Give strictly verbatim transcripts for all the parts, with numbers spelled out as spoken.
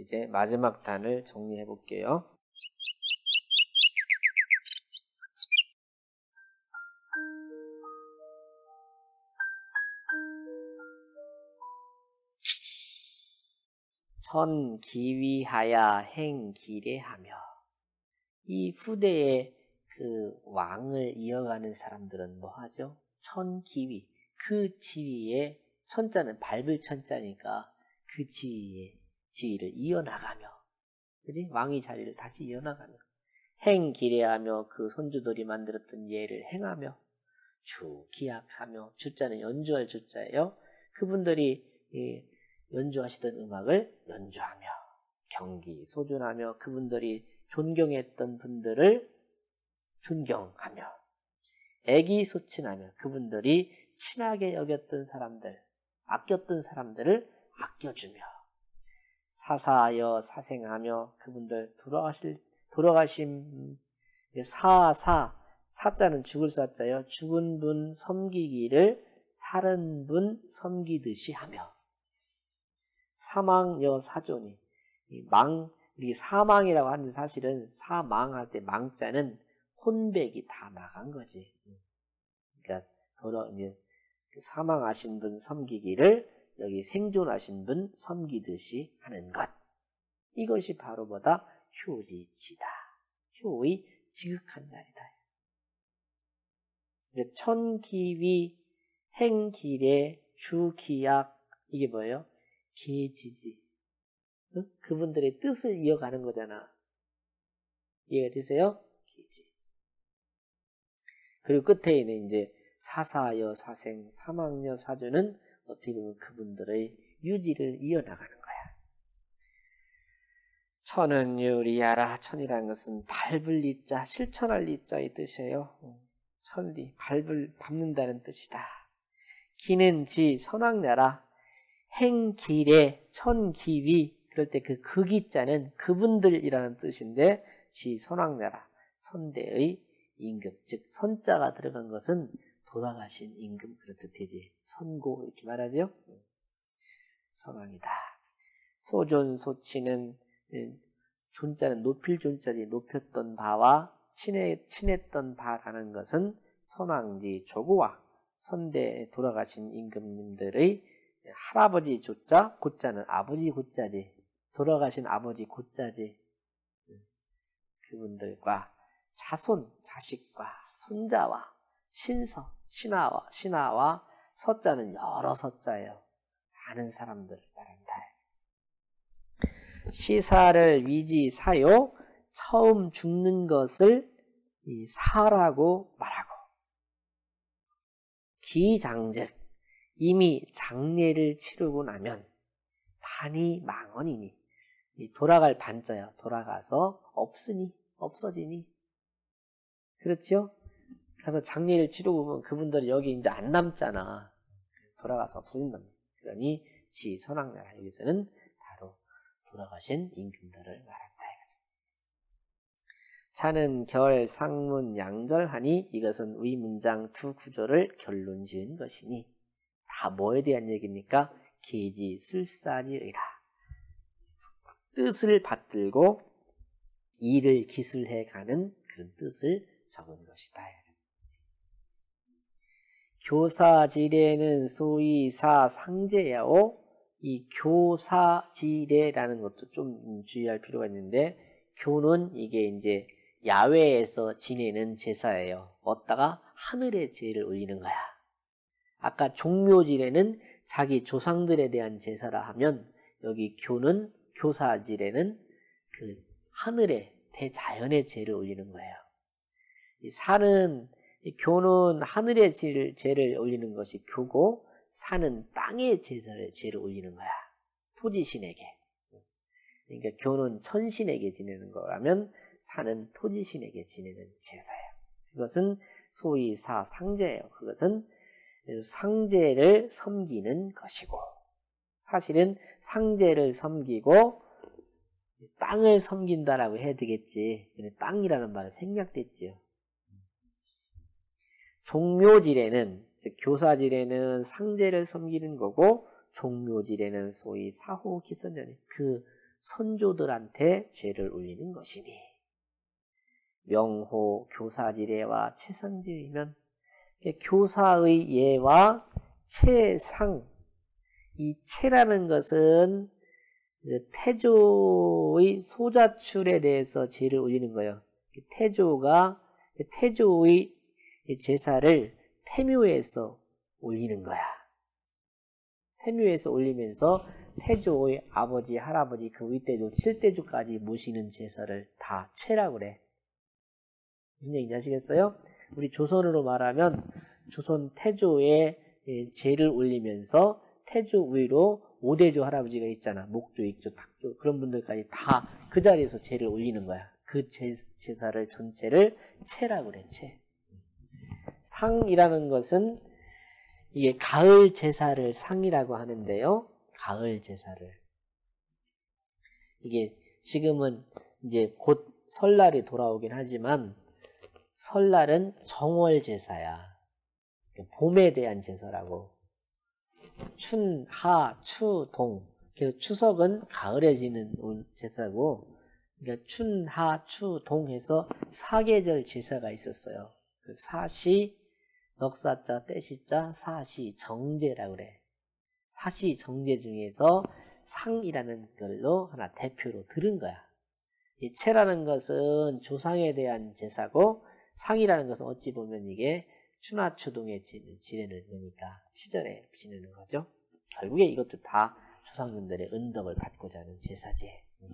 이제 마지막 단을 정리해 볼게요. 천기위하야 행기례하며. 이 후대에 그 왕을 이어가는 사람들은 뭐 하죠? 천기위. 그 지위에, 천자는 밟을 천자니까 그 지위에 지위를 이어나가며, 그지? 왕의 자리를 다시 이어나가며, 행기례하며 그 손주들이 만들었던 예를 행하며, 주 기약하며, 주자는 연주할 주자예요. 그분들이 연주하시던 음악을 연주하며, 경기 소존하며, 그분들이 존경했던 분들을 존경하며, 애기소친하며, 그분들이 친하게 여겼던 사람들, 아꼈던 사람들을 아껴주며, 사사하여 사생하며, 그분들 돌아가실 돌아가신 사사, 사자는 죽을 사자요. 죽은 분 섬기기를 살은 분 섬기듯이 하며, 사망여 사존이, 망, 이 사망이라고 하는 사실은 사망할 때 망자는 혼백이 다 나간 거지. 그러니까 돌아 이제 사망하신 분 섬기기를 여기 생존하신 분 섬기듯이 하는 것. 이것이 바로 뭐다? 효지치다. 효의 지극한 자리다. 천기위, 행기례, 주기약, 이게 뭐예요? 계지지. 응? 그분들의 뜻을 이어가는 거잖아. 이해가 되세요? 계지. 그리고 끝에 있는 이제 사사여 사생, 사망여 사주는 어떻게 보면 그분들의 유지를 이어나가는 거야. 천은 유리하라. 천이라는 것은 밟을 리자, 실천할 리자의 뜻이에요. 천리, 밟을, 밟는다는 뜻이다. 기는 지, 선왕야라. 행기례, 천기위. 그럴 때 그 극이자는 그분들이라는 뜻인데, 지, 선왕야라. 선대의 임금, 즉 선자가 들어간 것은 돌아가신 임금, 그런 뜻이지. 선고 이렇게 말하죠. 선왕이다. 소존, 소치는 존자는 높일 존자지, 높였던 바와 친해, 친했던 바라는 것은 선왕지 조고와 선대에 돌아가신 임금님들의 할아버지 조자, 고자는 아버지 고자지, 돌아가신 아버지 고자지. 그분들과 자손, 자식과 손자와 신서, 신하와, 신하와 서자는 여러 서자예요. 많은 사람들 말한다. 시사를 위지 사요, 처음 죽는 것을 이 사라고 말하고, 기장즉 이미 장례를 치르고 나면 반이 망언이니, 돌아갈 반자야. 돌아가서 없으니, 없어지니. 그렇죠? 가서 장례를 치르고 보면 그분들이 여기 이제 안 남잖아. 돌아가서 없어진다. 그러니 지 선왕나라, 여기서는 바로 돌아가신 임금들을 말한다. 차는 결, 상문, 양절하니 이것은 의문장 두 구조를 결론 지은 것이니, 다 뭐에 대한 얘기입니까? 계지, 쓸사지의라. 뜻을 받들고 일을 기술해가는 그런 뜻을 적은 것이다. 교사지례는 소위 사상제야오. 이 교사지례라는 것도 좀 주의할 필요가 있는데, 교는 이게 이제 야외에서 지내는 제사예요. 얻다가 하늘의 제를 올리는 거야. 아까 종묘지례는 자기 조상들에 대한 제사라 하면, 여기 교는, 교사지례는 그 하늘의 대자연의 제를 올리는 거예요. 이 사는, 이 교는 하늘의 제를, 제를 올리는 것이 교고, 사는 땅의 제사를, 제를 올리는 거야. 토지신에게. 그러니까 교는 천신에게 지내는 거라면, 사는 토지신에게 지내는 제사예요. 그것은 소위 사상제예요. 그것은 상제를 섬기는 것이고, 사실은 상제를 섬기고 땅을 섬긴다라고 해야 되겠지. 근데 땅이라는 말은 생략됐지요. 종묘지례는, 즉 교사지례는 상제를 섬기는 거고, 종묘지례는 소위 사호기선년이, 그 선조들한테 제를 올리는 것이니 명호 교사지례와 채상지의면 교사의 예와 채상 이 채라는 것은 태조의 소자출에 대해서 제를 올리는 거예요. 태조가 태조의 제사를 태묘에서 올리는 거야. 태묘에서 올리면서 태조의 아버지, 할아버지, 그 윗대조, 칠대조까지 모시는 제사를 다 채라고 그래. 무슨 얘기인지 아시겠어요? 우리 조선으로 말하면 조선 태조의 제를 올리면서 태조 위로 오대조 할아버지가 있잖아. 목조, 익조, 탁조 그런 분들까지 다 그 자리에서 제를 올리는 거야. 그 제, 제사를 전체를 채라고 그래. 채. 상이라는 것은 이게 가을 제사를 상이라고 하는데요. 가을 제사를 이게 지금은 이제 곧 설날이 돌아오긴 하지만 설날은 정월 제사야. 봄에 대한 제사라고. 춘, 하, 추, 동. 그래서 추석은 가을에 지는 제사고, 그러니까 춘, 하, 추, 동 해서 사계절 제사가 있었어요. 그 사시, 넉사자, 떼시자, 사시, 정제라고 그래. 사시, 정제 중에서 상이라는 걸로 하나 대표로 들은 거야. 이 채라는 것은 조상에 대한 제사고, 상이라는 것은 어찌 보면 이게 추나추동에 지내는 거니까 시절에 지내는 거죠. 결국에 이것도 다 조상님들의 은덕을 받고자 하는 제사지.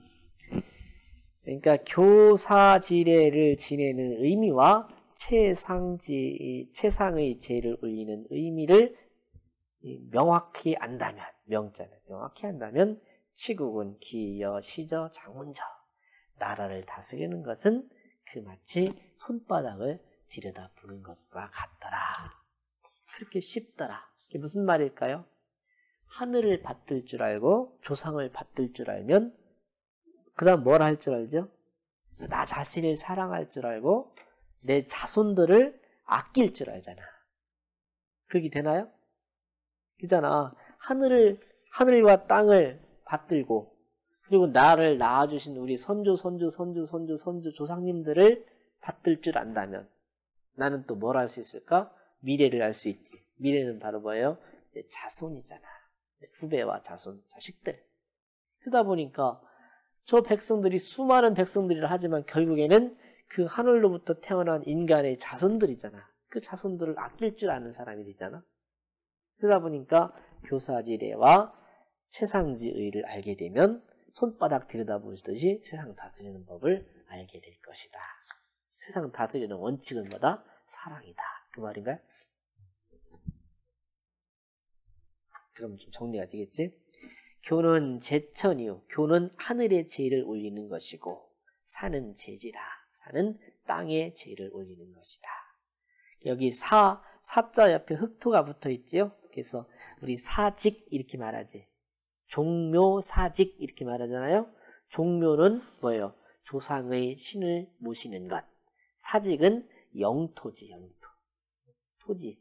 그러니까 교사지례를 지내는 의미와 채상지, 채상의 제를 올리는 의미를 명확히 안다면, 명자는 명확히 안다면 치국은 기여, 시저, 장운저 나라를 다스리는 것은 그 마치 손바닥을 들여다보는 것과 같더라. 그렇게 쉽더라. 이게 무슨 말일까요? 하늘을 받들 줄 알고 조상을 받들 줄 알면 그 다음 뭘 할 줄 알죠? 나 자신을 사랑할 줄 알고 내 자손들을 아낄 줄 알잖아. 그렇게 되나요? 그잖아. 하늘을 하늘과 땅을 받들고 그리고 나를 낳아주신 우리 선조, 선조, 선조, 선조, 선조 조상님들을 받들 줄 안다면 나는 또 뭘 할 수 있을까? 미래를 알 수 있지. 미래는 바로 뭐예요? 내 자손이잖아. 내 후배와 자손, 자식들. 그러다 보니까 저 백성들이 수많은 백성들이라 하지만 결국에는 그 하늘로부터 태어난 인간의 자손들이잖아. 그 자손들을 아낄 줄 아는 사람이 되잖아. 그러다 보니까 교사지례와 채상지의를 알게 되면 손바닥 들여다보시듯이 세상 다스리는 법을 알게 될 것이다. 세상 다스리는 원칙은 뭐다? 사랑이다. 그 말인가요? 그럼 좀 정리가 되겠지? 교는 제천이요. 교는 하늘의 제를 올리는 것이고 사는 제지라. 사는 땅의 제를 올리는 것이다. 여기 사, 사자 옆에 흑토가 붙어 있지요? 그래서 우리 사직 이렇게 말하지. 종묘, 사직 이렇게 말하잖아요. 종묘는 뭐예요? 조상의 신을 모시는 것. 사직은 영토지, 영토. 토지.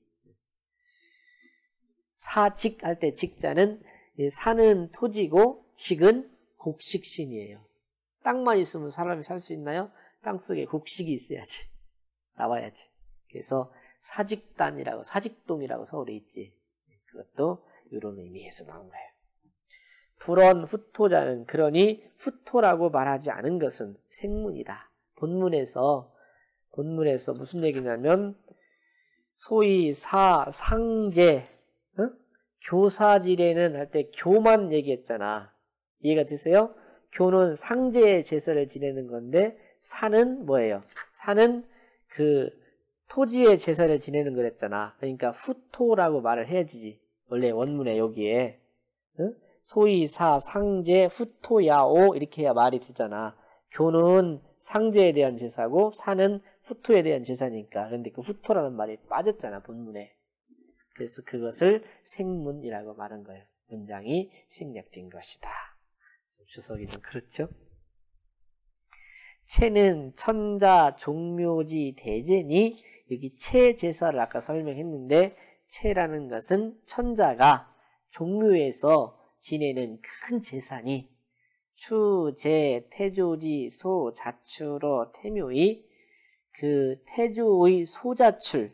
사직 할 때 직자는 사는 토지고 직은 곡식신이에요. 땅만 있으면 사람이 살 수 있나요? 땅속에 곡식이 있어야지. 나와야지. 그래서 사직단이라고, 사직동이라고 서울에 있지. 그것도 이런 의미에서 나온 거예요. 불언 후토자는 그러니 후토라고 말하지 않은 것은 생문이다. 본문에서 본문에서 무슨 얘기냐면 소위 사, 상제, 어? 교사지례는 할 때 교만 얘기했잖아. 이해가 되세요? 교는 상제의 제사를 지내는 건데 사는 뭐예요? 사는 그 토지의 제사를 지내는 거랬잖아. 그러니까 후토라고 말을 해야지. 원래 원문에 여기에 어? 소위 사, 상제, 후토, 야오 이렇게 해야 말이 되잖아. 교는 상제에 대한 제사고 사는 후토에 대한 제사니까. 근데 그 후토라는 말이 빠졌잖아, 본문에. 그래서 그것을 생문이라고 말한 거예요. 문장이 생략된 것이다. 주석이 좀 그렇죠? 채는 천자, 종묘지, 대제니 여기 채 제사를 아까 설명했는데 채라는 것은 천자가 종묘에서 지내는 큰 제사니 추, 제, 태조지, 소, 자추로 태묘의 그 태조의 소자출.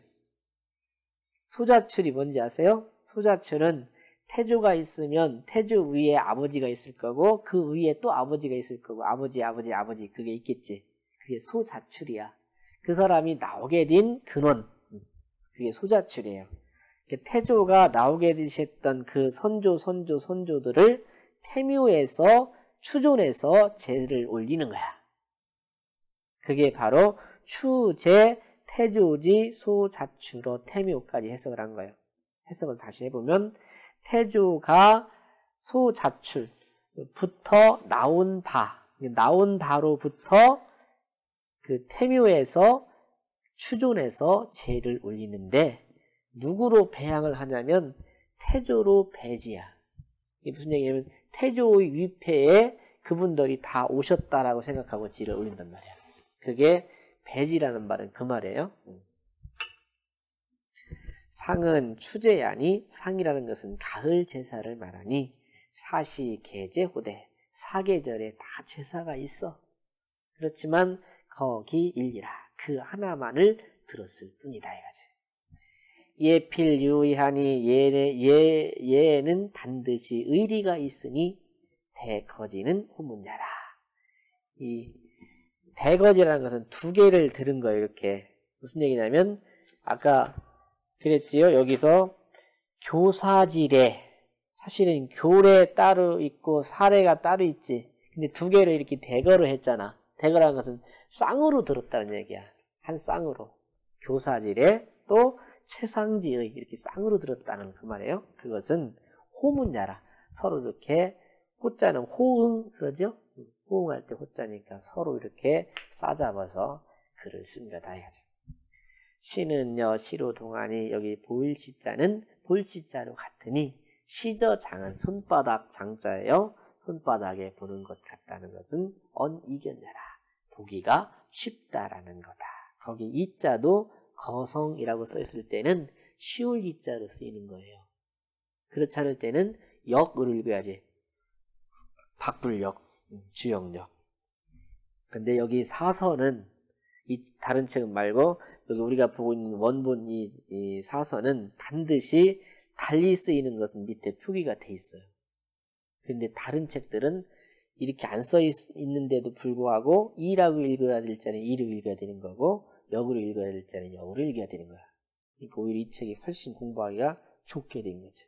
소자출이 뭔지 아세요? 소자출은 태조가 있으면 태조 위에 아버지가 있을 거고 그 위에 또 아버지가 있을 거고 아버지, 아버지, 아버지 그게 있겠지. 그게 소자출이야. 그 사람이 나오게 된 근원. 그게 소자출이에요. 태조가 나오게 되셨던 그 선조, 선조, 선조들을 태묘에서 추존해서 제를 올리는 거야. 그게 바로 추, 제, 태조지, 소, 자추로 태묘까지 해석을 한 거예요. 해석을 다시 해보면 태조가 소, 자출부터 나온 바, 나온 바로부터 그 태묘에서 추존해서 제를 올리는데 누구로 배양을 하냐면 태조로 배지야. 이게 무슨 얘기냐면 태조의 위패에 그분들이 다 오셨다라고 생각하고 제를 올린단 말이야. 그게 배지라는 말은 그 말이에요. 상은 추제야니 상이라는 것은 가을 제사를 말하니 사시 계제호대 사계절에 다 제사가 있어. 그렇지만 거기 일리라 그 하나만을 들었을 뿐이다 이거지. 예필 유의하니 예, 예, 예는 반드시 의리가 있으니 대거지는 후문야라. 이 대거지라는 것은 두 개를 들은 거예요. 이렇게 무슨 얘기냐면 아까 그랬지요. 여기서 교사지례 사실은 교례 따로 있고 사례가 따로 있지. 근데 두 개를 이렇게 대거로 했잖아. 대거라는 것은 쌍으로 들었다는 얘기야. 한 쌍으로 교사지례 또 최상지의 이렇게 쌍으로 들었다는 그 말이에요. 그것은 호문야라. 서로 이렇게 호자는 호응 그러죠. 호응할 때 호자니까 서로 이렇게 싸잡아서 글을 쓴 거다 이거죠. 시는요 시로 동안이 여기 보일 시자는 볼 시자로 같으니 시저 장은 손바닥 장자예요. 손바닥에 보는 것 같다는 것은 언이견야라. 보기가 쉽다라는 거다. 거기 이자도 거성이라고 써있을 때는 쉬울 이자로 쓰이는 거예요. 그렇지 않을 때는 역을 읽어야지. 박불역, 주역역. 근데 여기 사서는 이 다른 책은 말고 여기 우리가 보고 있는 원본 이, 이 사서는 반드시 달리 쓰이는 것은 밑에 표기가 돼 있어요. 근데 다른 책들은 이렇게 안 써 있는데도 불구하고 이라고 읽어야 될 자는 이로 읽어야 되는 거고 역으로 읽어야 될 자는 역으로 읽어야 되는 거야. 그러니까 오히려 이 책이 훨씬 공부하기가 좋게 된 거죠.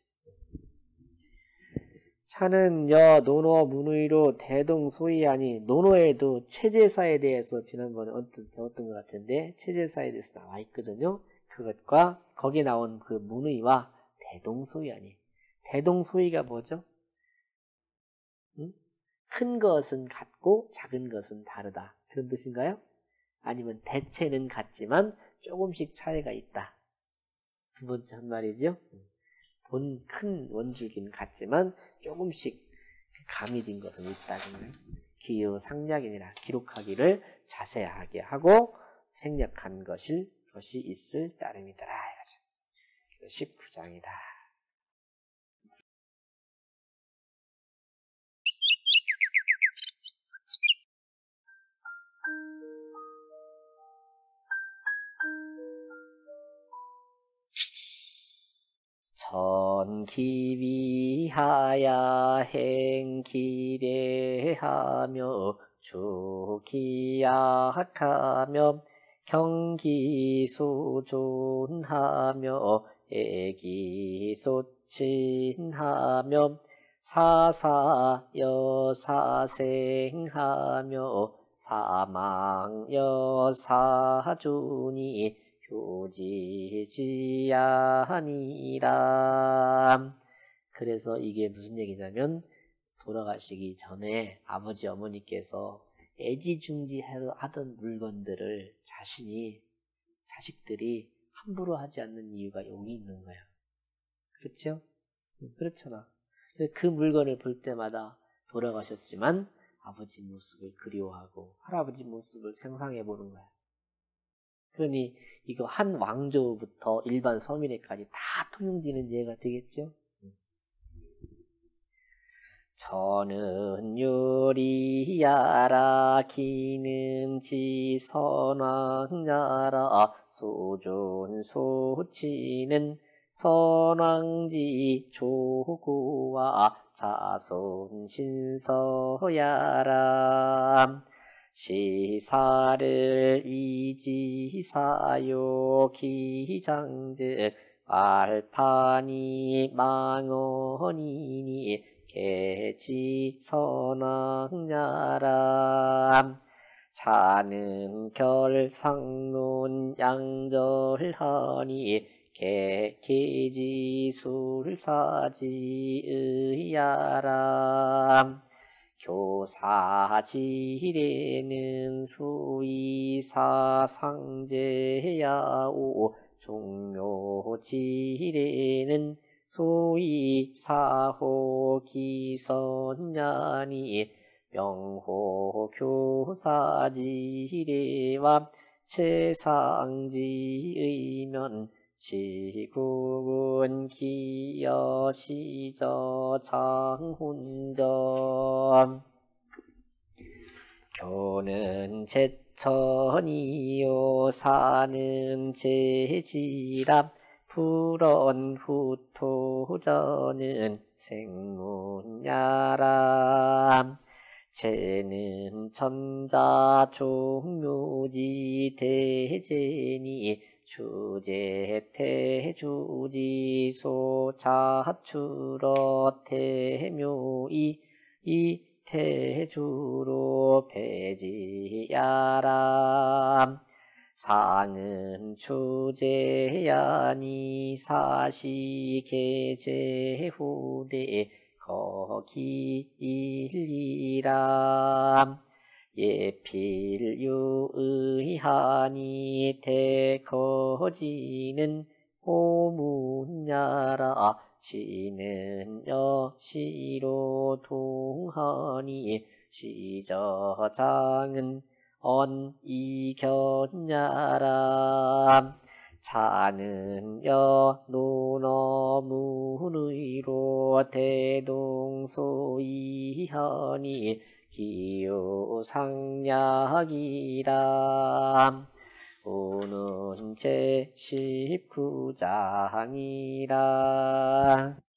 차는 여 논어 문의로 대동소이하니 논어에도 체제사에 대해서 지난번에 언뜻 배웠던 것 같은데 체제사에 대해서 나와 있거든요. 그것과 거기에 나온 그 문의와 대동소이하니 대동소이가 뭐죠? 응? 큰 것은 같고 작은 것은 다르다. 그런 뜻인가요? 아니면 대체는 같지만 조금씩 차이가 있다. 두 번째 한 말이죠. 본 큰 원줄기는 같지만 조금씩 가미된 것은 있다. 기유 상략이니라 기록하기를 자세하게 하고 생략한 것일 것이 있을 따름이더라. 십구 장이다. 전기위하야 행기례하며 주기약하며 경기소존하며 애기소친하며 사사여사생하며 사망여사준이 효지지아니라. 그래서 이게 무슨 얘기냐면 돌아가시기 전에 아버지 어머니께서 애지중지하던 물건들을 자신이 자식들이 함부로 하지 않는 이유가 여기 있는 거야. 그렇죠? 그렇잖아. 그 물건을 볼 때마다 돌아가셨지만 아버지 모습을 그리워하고 할아버지 모습을 상상해 보는 거야. 그러니 이거 한 왕조부터 일반 서민에까지 다 통용되는 예가 되겠죠. 천은 유리야라 기는 지선왕야라 소존소치는 선왕지 조구와 자손신서야라 시사를 위지사요 기장즉 알파니 망언이니 개지선왕야라 자는 결상론 양절하니 개개지술사지의야라 교사지례는 수의사상제야오 종묘지례는 소위사호기선야니 명호교사지례와 최상지의면 지국은 기여시저 장훈전 교는 제천이요 사는 제지랍 불언 후토저는 생문야람 제는 천자 종묘지 대제니 주제태주지소 자추러 태묘이 이 태주로 배지야람 상은 주제야니 사시계제후대 거기일리람 예필유의하니 대거지는 오문야라 시는 여시로 동하니 시저장은 언이견야라 자는 여노너문의로 대동소이하니 기요상약이라 오는 제십구 장이라